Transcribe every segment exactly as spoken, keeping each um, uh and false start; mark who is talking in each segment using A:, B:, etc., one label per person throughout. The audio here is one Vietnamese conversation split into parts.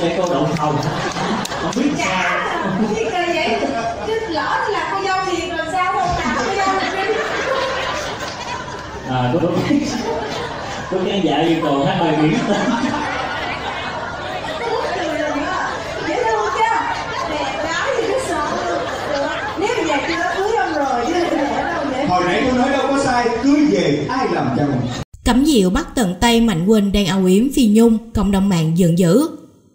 A: chơi câu đậu hồng không biết
B: sao gì cơ vậy chứ lỡ nó là cô dâu thiệt làm sao không nào cô dâu là đi
A: à có có khán giả yêu cầu hát bài biển tên
B: dễ thương chứ đẹp gái thì cứ sợ nếu mà về chưa có cưới ông rồi chứ
C: hồi nãy tôi nói đâu có sai, cưới về ai làm chồng.
D: Cẩm Diệu bắt tận tay Mạnh Quỳnh đang âu yếm Phi Nhung, cộng đồng mạng giận dữ.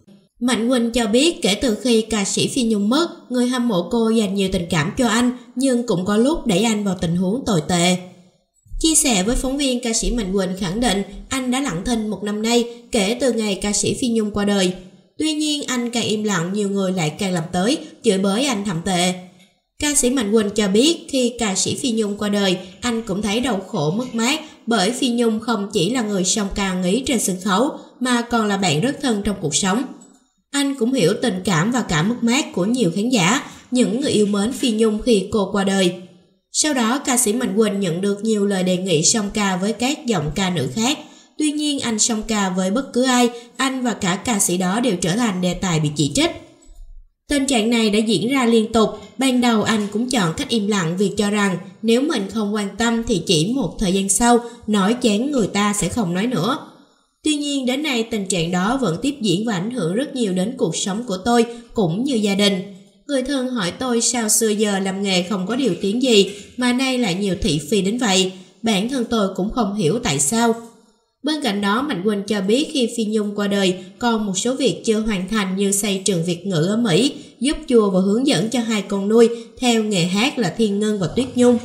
D: Mạnh Quỳnh cho biết kể từ khi ca sĩ Phi Nhung mất, người hâm mộ cô dành nhiều tình cảm cho anh, nhưng cũng có lúc đẩy anh vào tình huống tồi tệ. Chia sẻ với phóng viên, ca sĩ Mạnh Quỳnh khẳng định anh đã lặng thinh một năm nay kể từ ngày ca sĩ Phi Nhung qua đời. Tuy nhiên anh càng im lặng, nhiều người lại càng làm tới, chửi bới anh thậm tệ. Ca sĩ Mạnh Quỳnh cho biết khi ca sĩ Phi Nhung qua đời, anh cũng thấy đau khổ mất mát bởi Phi Nhung không chỉ là người song ca nghĩ trên sân khấu mà còn là bạn rất thân trong cuộc sống. Anh cũng hiểu tình cảm và cả mất mát của nhiều khán giả, những người yêu mến Phi Nhung khi cô qua đời. Sau đó, ca sĩ Mạnh Quỳnh nhận được nhiều lời đề nghị song ca với các giọng ca nữ khác. Tuy nhiên, anh song ca với bất cứ ai, anh và cả ca sĩ đó đều trở thành đề tài bị chỉ trích. Tình trạng này đã diễn ra liên tục. Ban đầu anh cũng chọn cách im lặng vì cho rằng nếu mình không quan tâm thì chỉ một thời gian sau, nói chán người ta sẽ không nói nữa. Tuy nhiên đến nay tình trạng đó vẫn tiếp diễn và ảnh hưởng rất nhiều đến cuộc sống của tôi cũng như gia đình. Người thân hỏi tôi sao xưa giờ làm nghề không có điều tiếng gì mà nay lại nhiều thị phi đến vậy. Bản thân tôi cũng không hiểu tại sao. Bên cạnh đó, Mạnh Quỳnh cho biết khi Phi Nhung qua đời, còn một số việc chưa hoàn thành như xây trường Việt ngữ ở Mỹ, giúp chùa và hướng dẫn cho hai con nuôi theo nghề hát là Thiên Ngân và Tuyết Nhung.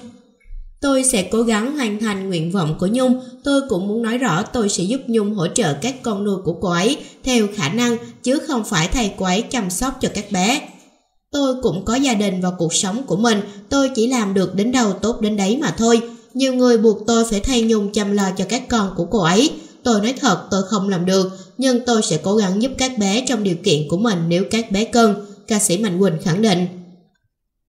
D: Tôi sẽ cố gắng hoàn thành nguyện vọng của Nhung. Tôi cũng muốn nói rõ tôi sẽ giúp Nhung hỗ trợ các con nuôi của cô ấy theo khả năng, chứ không phải thay cô ấy chăm sóc cho các bé. Tôi cũng có gia đình và cuộc sống của mình, tôi chỉ làm được đến đâu tốt đến đấy mà thôi. Nhiều người buộc tôi phải thay Nhung chăm lo cho các con của cô ấy. Tôi nói thật tôi không làm được, nhưng tôi sẽ cố gắng giúp các bé trong điều kiện của mình nếu các bé cần, ca sĩ Mạnh Quỳnh khẳng định.